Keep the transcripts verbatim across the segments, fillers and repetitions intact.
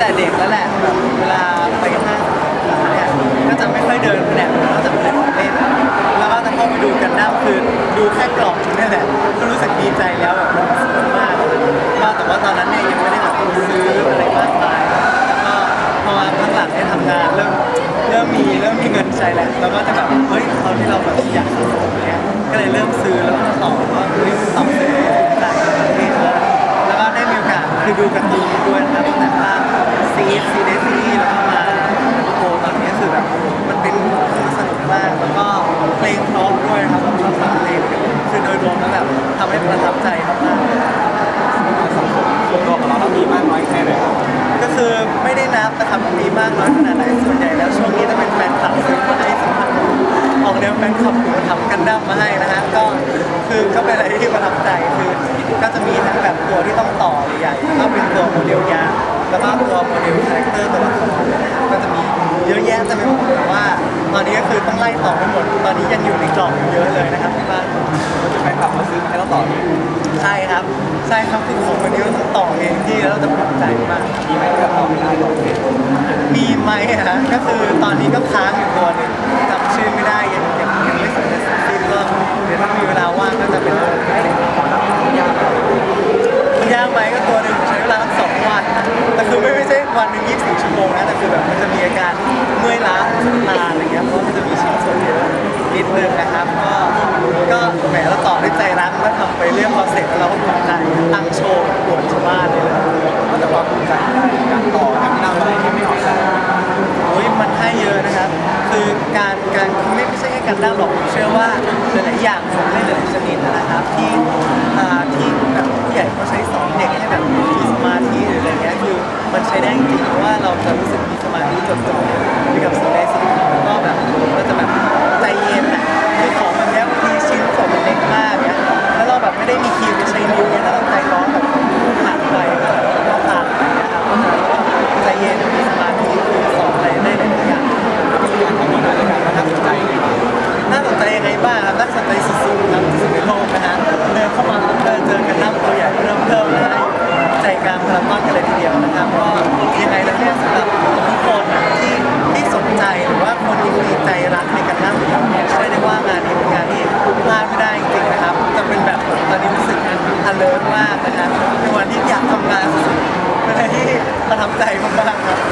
แต่เด็กแล้วแหละแบบเวลาไปห้างเนี่ยก็จะไม่ค่อยเดินแนวก็จะไปเล่นเล่นแล้วก็จะเข้าไปดูกันดั้มคือดูแค่กล่องนี่แหละก็รู้สึกดีใจแล้วแบบมันสนุกมากก็แต่ว่าตอนนั้นเนี่ยยังไม่ได้แบบซื้ออะไรมากมายแล้วก็พอมาพักหลังได้ทำงานเริ่มเริ่มมีเริ่มมีเงินใช้แหละแล้วก็จะแบบเฮ้ยตอนที่เราแบบอยากสะสมเนี่ยก็เลยเริ่มซื้อแล้วก็ต่อว่าเฮ้ยต่อซื้อต่างประเทศแล้วก็ได้มีโอกาสคือดูการ์ตูนด้วยนะครับตั้งแต่ภาคซีซีเดซีแล้วก็มาโอ้ตอนนี้คือแบบมันเป็นสนุกมากแล้วก็เพลงเพราะด้วยนะครับผมชอบฟังเพลงคือโดยรวมแล้วแบบทำให้ประทับใจมากๆสังคมตัวของเราเรามีมากน้อยแค่ไหนก็คือไม่ได้นับนะครับมีมากน้อยขนาดไหนส่วนใหญ่แล้วช่วงนี้จะเป็นแฟนคลับซื้อมาให้สำหรับออกแนวแฟนคลับหรือทำกันดั้มมาให้นะฮะก็คือก็เป็นอะไรที่ประทับใจคือก็จะมีทั้งแบบตัวที่ต้องต่อใหญ่ๆก็เป็นตัวโมเดลยาแล้วก็ตัวโมเดลคาแรคเตอร์ตัวละครก็จะมีเยอะแยะแต่ไม่หมดแต่ว่าตอนนี้ก็คือต้องไล่ต่อไปหมดตอนนี้ยังอยู่ในกล่องเยอะเลยนะครับที่บ้านเราจะไปขับมาซื้อให้เราต่อใช่ครับใช่ครับคือของวันนี้เราต้องต่อเองที่แล้วเราจะภูมิใจมากมีไหมที่เราต่อไม่ได้หรอกมีไหมฮะก็คือตอนนี้ก็ค้างอยู่ตัวนึงจำชื่อไม่ได้ยังยังยังไม่สำเร็จสิ้นก็เดี๋ยวถ้ามีเวลาว่างก็จะเป็นตัวยากมันยากไหมก็ตัวหนึ่งใช้เวลาตั้งสองวันแต่คือไม่ไม่ใช่วันหนึ่งยี่สิบสี่ชั่วโมงนะแต่คือแบบมันจะมีอาการเมื่อยล้าตาอะไรเงี้ยเพราะมันจะมีชิ้นส่วนเยอะนิดนึงนะครับก็ก็แหมเราต่อด้วยใจรักก็ทำไปเรื่องพอเสร็จแล้วเราก็ภูมิใจตั้งโชว์ปวดชาวบ้านเลยแต่ว่าภูมิใจการต่อการนำอะไรที่ไม่ออกแบบโอ้ยมันให้เยอะนะครับคือการการไม่ไม่ใช่แค่การดั้มหรอกผมเชื่อว่าหลายๆอย่างของเล่นหลายๆชนิดนะครับที่อ่าที่แบบผู้ใหญ่เขาใช้สอนเด็กให้แบบมีสมาธิหรืออะไรเงี้ยคือมันใช้ได้จริงเพราะว่าเราจะรู้สึกมีสมาธิจดจ่อไปกับสิ่งใดสิ่งหนึ่งแล้วก็แบบเราจะแบบใจเย็นอ่ะคือของมันเนี้ยบางทีชิ้นส่วนมันเล็กมากเนี่ยแล้วเราแบบไม่ได้มีคิวใช้นิ้วเนี่ยถ้าเราใจร้อนแบบผ่านไปก็ก็ผ่านไปนะครับเพราะฉะนั้นใจเย็นมีสมาธิคือสอนอะไรได้หลายอย่างน่าสนใจน่าสนใจยังไงบ้างครับน่าสนใจสุดๆครับที่สุดในโลกนะฮะเดินเข้ามาเจอเจอกันน้ำตัวใหญ่เริ่มเริ่มนะฮะใจกลางพลังงานกันเลยทีเดียวนะครับก็ยังไงแล้วเนี่ยสำหรับทุกคนที่ที่สนใจหรือว่าคนที่มีใจรักในการนั่งอยู่เนี่ยเชื่อได้ว่างานนี้เป็นงานที่พลาดไม่ได้จริงๆนะครับจะเป็นแบบตอนนี้รู้สึกอเลิร์มากนะครับเป็นวันที่อยากทำงานสุดๆเป็นอะไรที่ประทับใจมากๆครับ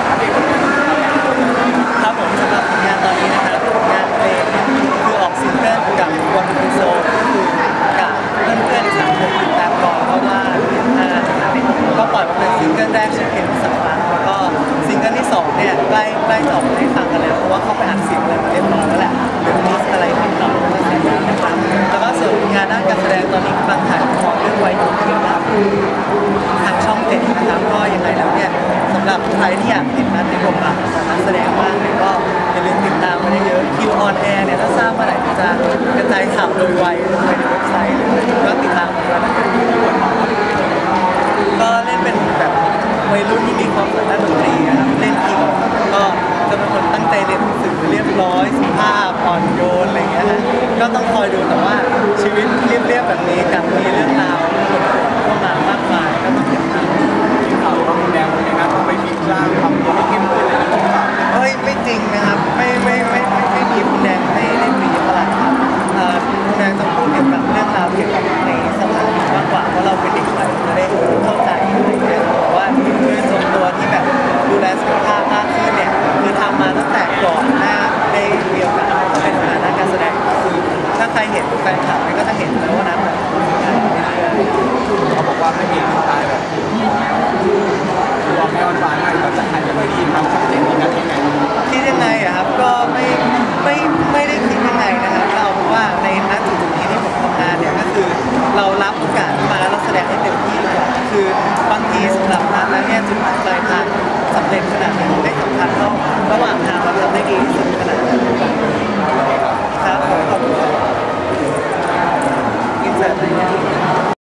ครับผมสำหรับผลงานตอนนี้นะครับงานเพลงคือออกซิงเกิลกับวันเป็นโซก็คือกับเพื่อนๆในสังคมติดตามก่อนเพราะว่าก็ปล่อยมาเป็นซิงเกิลแรกชื่อเพลงสักวันแล้วก็ซิงเกิลที่สองเนี่ยใกล้ใกล้จะออกให้ฟังกันแล้วเพราะว่าเขาไปอัดเสียงอะไรมาเรียบร้อยแล้วแหละหรือมิสอะไรนิดหน่อยก็เสียงนะครับแล้วก็ส่วนงานด้านการแสดงตอนนี้กำลังถ่ายละครเรื่องไว้อยู่ที่ครับทางช่องเจ็ดนะครับก็ยังไงแล้วเนี่ยสำหรับใครที่อยากเห็นนักในบทบาทของนักแสดงมากเลยก็อย่าลืมติดตามมาได้เยอะคิวออนแอร์เนี่ยถ้าทราบเมื่อไหร่จะกระจายข่าวโดยไวไปในเว็บไซต์ก็ติดตามกันด้วยนะครับก็เล่นเป็นแบบวัยรุ่นที่มีความสามารถดนตรีนะครับเล่นคีย์บอร์ดก็จะเป็นคนตั้งใจเรียนหนังสือเรียบร้อยสุภาพอ่อนโยนอะไรเงี้ยฮะก็ต้องคอยดูแต่ว่าชีวิตเรียบๆแบบนี้กับมีเรื่องราวเข้ามามากมายก็ต้องติดตามข่าวว่าคุณแดงในงานต้องไปฟิกร่างทำตัวให้เข้มข้นอะไรอย่างเงี้ยเฮ้ยไม่จริงนะครับไม่ไม่ไม่ไม่ไม่มีคุณแดงไม่ได้มีเท่าไหร่ครับคุณแดงจะพูดเกี่ยวกับเรื่องราวเกี่ยวกับในสถานมากกว่าเพราะเราเป็นเด็กใหม่จะได้เข้าใจอะไรเงี้ยแต่ว่าด้วยส่วนตัวที่แบบดูแลสุขภาพมากขึ้นเนี่ยคือทำมาตั้งแต่ก่อนหน้าได้เรียนกับเป็นฐานะการแสดงคือถ้าใครเห็นแฟนคลับก็จะเห็นแล้วว่านั้นแบบเขาบอกว่าไม่มีสไตล์แบบตัวแม่วันวานอะไรแบบจะขายไม่ค่อยดีทำช่องเจ็ดนี่นัดยังไงคิดยังไงอะครับก็ไม่ไม่ไม่ได้คิดยังไงนะครับเราว่าในณจุดนี้ที่ผมทำงานเนี่ยก็คือเรารับโอกาสมาแล้วเราแสดงให้เต็มที่ดีกว่าคือบางทีสำหรับนั้นแล้วเนี่ยจุดหมายปลายทางสำเร็จขนาดไหนไม่สำคัญเท่าระหว่างทางเราทำได้ดีที่สุด